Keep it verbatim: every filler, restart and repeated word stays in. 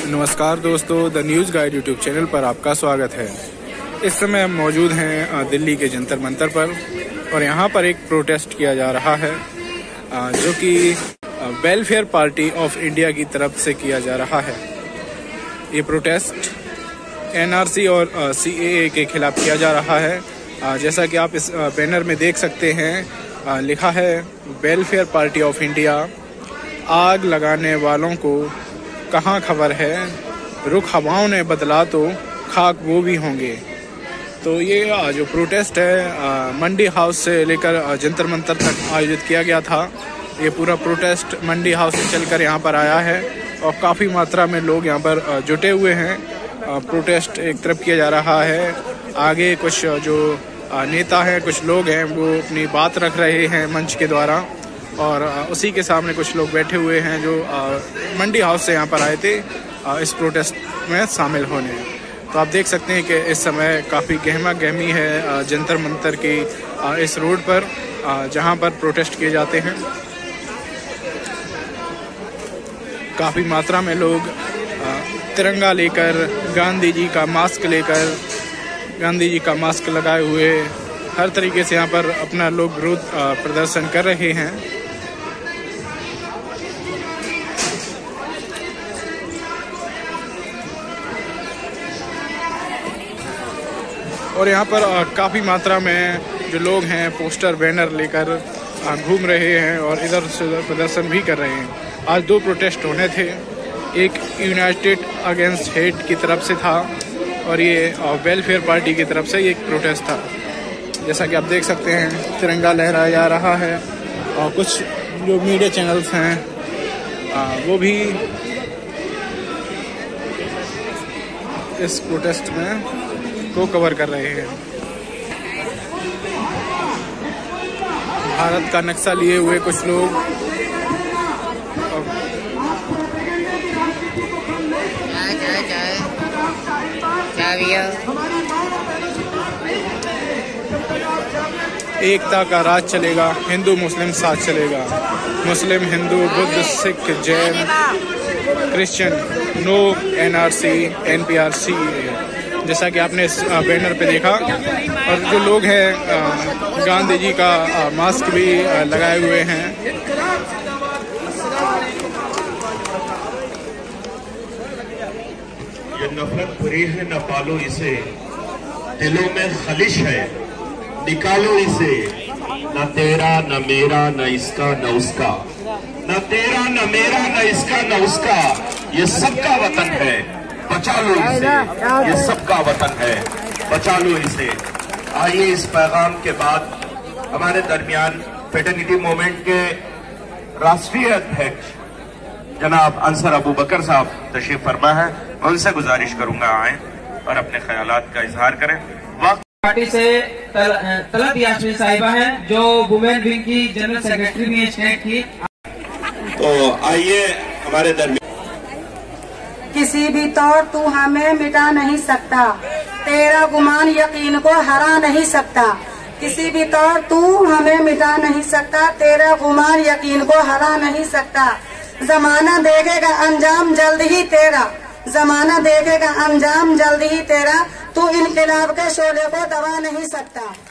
नमस्कार दोस्तों, the news guide YouTube channel पर आपका स्वागत है। इस समय हम मौजूद हैं दिल्ली के जंतर मंतर पर और यहाँ पर एक प्रोटेस्ट किया जा रहा है जो कि वेलफेयर पार्टी ऑफ इंडिया की तरफ से किया जा रहा है। ये प्रोटेस्ट एनआरसी और सीएए के खिलाफ किया जा रहा है। जैसा कि आप इस बैनर में देख सकते हैं, लिखा है वेलफेयर पार्टी ऑफ इंडिया, आग लगाने वालों को कहाँ खबर है, रुख हवाओं ने बदला तो खाक वो भी होंगे। तो ये जो प्रोटेस्ट है मंडी हाउस से लेकर जंतर मंतर तक आयोजित किया गया था। ये पूरा प्रोटेस्ट मंडी हाउस से चलकर यहाँ पर आया है और काफ़ी मात्रा में लोग यहाँ पर जुटे हुए हैं। प्रोटेस्ट एक तरफ किया जा रहा है, आगे कुछ जो नेता हैं, कुछ लोग हैं, वो अपनी बात रख रहे हैं मंच के द्वारा और उसी के सामने कुछ लोग बैठे हुए हैं जो मंडी हाउस से यहाँ पर आए थे इस प्रोटेस्ट में शामिल होने। तो आप देख सकते हैं कि इस समय काफ़ी गहमा गहमी है जंतर मंतर की इस रोड पर जहाँ पर प्रोटेस्ट किए जाते हैं। काफ़ी मात्रा में लोग तिरंगा लेकर, गांधी जी का मास्क लेकर, गांधी जी का मास्क लगाए हुए हर तरीके से यहाँ पर अपना लोग विरोध प्रदर्शन कर रहे हैं। और यहाँ पर काफ़ी मात्रा में जो लोग हैं पोस्टर बैनर लेकर घूम रहे हैं और इधर से उधर प्रदर्शन भी कर रहे हैं। आज दो प्रोटेस्ट होने थे, एक यूनाइटेड अगेंस्ट हेट की तरफ से था और ये वेलफेयर पार्टी की तरफ से एक प्रोटेस्ट था। जैसा कि आप देख सकते हैं तिरंगा लहराया जा रहा है और कुछ जो मीडिया चैनल्स हैं वो भी इस प्रोटेस्ट में को कवर कर रहे हैं। भारत का नक्शा लिए हुए कुछ लोग एकता का राज चलेगा, हिंदू मुस्लिम साथ चलेगा, मुस्लिम Hindu Buddha Sikh Jain Christian, no NRC NPRC. जैसा कि आपने इस बैनर पे देखा और जो लोग हैं गांधी जी का मास्क भी लगाए हुए हैं। ये नफरत बुरी है, न पालो इसे, दिलों में खलिश है, निकालो इसे, न तेरा न मेरा न इसका न उसका, न तेरा न मेरा न इसका न उसका, ये सबका वतन है, बचा लो इसे, ये सबका वतन है, बचा लो इसे। आइए इस पैगाम के बाद हमारे दरमियान फेटर्निटी मूवमेंट के राष्ट्रीय अध्यक्ष जनाब अंसर अबू बकर साहब तशरीफ फरमा है। मैं उनसे गुजारिश करूंगा आए और अपने ख्यालात का इजहार करें। वक्त पार्टी से तल, तलत यास्मीन साहिबा हैं जो वुमेन विंग की जनरल सेक्रेटरी भी है स्टेट की। तो आइए हमारे दरमियान। किसी भी तौर तू हमें मिटा नहीं सकता, तेरा गुमान यकीन को हरा नहीं सकता। किसी भी तौर तू हमें मिटा नहीं सकता, तेरा गुमान यकीन को हरा नहीं सकता। जमाना देखेगा अंजाम जल्द ही तेरा, जमाना देखेगा अंजाम जल्द ही तेरा, तू इनकलाब के शोले को दबा नहीं सकता।